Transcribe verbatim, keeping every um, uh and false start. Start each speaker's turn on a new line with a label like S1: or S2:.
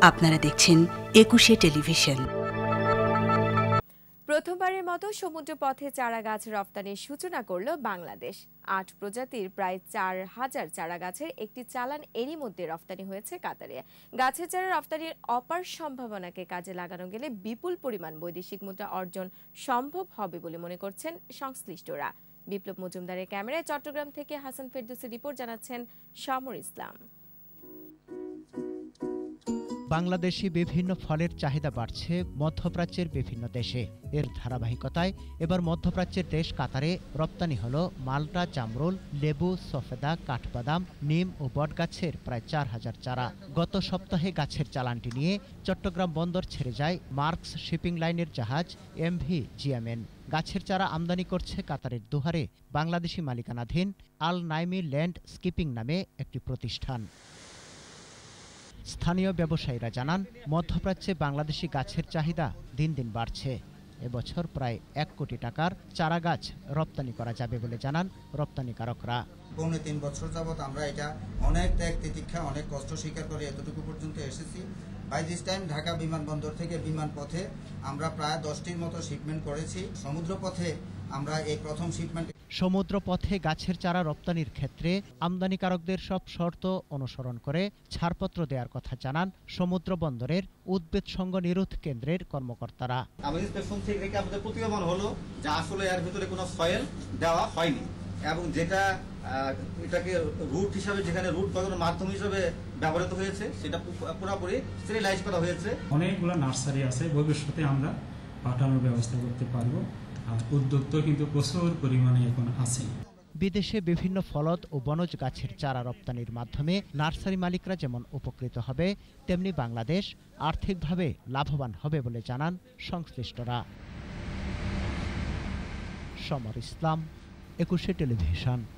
S1: আপনারা দেখছেন একুশে টেলিভিশন।
S2: প্রথমবারের মতো সমুদ্রপথে চারা গাছ রপ্তানির সূচনা করল বাংলাদেশ। আট প্রজাতির প্রায় চার হাজার চারা গাছের একটি চালান এরই মধ্যে রপ্তানি হয়েছে কাতারে। গাছের চারা রপ্তানির অপার সম্ভাবনাকে কাজে লাগানো গেলে বিপুল পরিমাণ বৈদেশিক মুদ্রা অর্জন সম্ভব হবে বলে মনে করছেন সংশ্লিষ্টরা। বিপ্লব মজুমদারের ক্যামেরায় চট্টগ্রাম থেকে হাসান ফেরদৌসের রিপোর্ট, জানাচ্ছেন সমর ইসলাম।
S3: বাংলাদেশি বিভিন্ন ফলের চাহিদা বাড়ছে মধ্যপ্রাচ্যের বিভিন্ন দেশে। এর ধারাবাহিকতায় এবার মধ্যপ্রাচ্যের দেশ কাতারে রপ্তানি হলো মাল্টা, জামরুল, লেবু, সফেদা, কাঠবাদাম, নিম ও বটগাছের প্রায় চার হাজার চারা। গত সপ্তাহে গাছের চালানটি নিয়ে চট্টগ্রাম বন্দর ছেড়ে যায় মার্কস শিপিং লাইনের জাহাজ এমভি জিয়ামেন। গাছের চারা আমদানি করছে কাতারের দুহারে বাংলাদেশি মালিকানাধীন আল নাইমি ল্যান্ড স্কিপিং নামে একটি প্রতিষ্ঠান। স্থানীয় ব্যবসায়ীরা জানান, মধ্যপ্রাচ্যে বাংলাদেশি গাছের চাহিদা দিন দিন বাড়ছে। এবছর প্রায় এক কোটি টাকার চারা গাছ রপ্তানি করা যাবে বলে জানান রপ্তানিকারকরা।
S4: পৌনে তিন বছর যাবৎ আমরা এটা অনেক ত্যাগ তিতিক্ষা অনেক কষ্ট স্বীকার করে এতটুকু পর্যন্ত এসেছি। বাই দিস টাইম ঢাকা বিমানবন্দর থেকে বিমান পথে আমরা প্রায় দশটির মতো শিপমেন্ট করেছি। সমুদ্র পথে আমরা এই প্রথম শিপমেন্ট।
S3: সমুদ্র পথে গাছের চারা রপ্তানির ক্ষেত্রে আমদানিকারকদের সব শর্ত অনুসরণ করে ছাড়পত্র দেওয়ার কথা জানান সমুদ্র বন্দরের উদ্ভিদ সংঘ নিরোধ কেন্দ্রের কর্মকর্তারা।
S5: আমাদের ইন্সপেকশন থেকে আমাদের প্রতীয়মান হলো যে আসলে এর ভিতরে কোনো সয়েল দেওয়া হয়নি এবং যেটা এটাকে রুট হিসাবে যেখানে রুট বাগানোর মাধ্যম হিসাবে ব্যবহৃত হয়েছে সেটা পুরোপুরি স্টেরিলাইজ করা হয়েছে।
S6: অনেকগুলো নার্সারি আছে, ভবিষ্যতে আমরা পাঠানোর ব্যবস্থা করতে পারবো। আর উদ্যোগ তো কিন্তু প্রচুর পরিমাণে এখন আছে।
S3: বিদেশে বিভিন্ন ফলদ ও বনজ গাছের চারা রপ্তানির মাধ্যমে নার্সারি মালিকরা যেমন উপকৃত হবে, তেমনি বাংলাদেশ আর্থিকভাবে লাভবান হবে বলে জানান সংশ্লিষ্টরা। সমর ইসলাম, একুশে টেলিভিশন।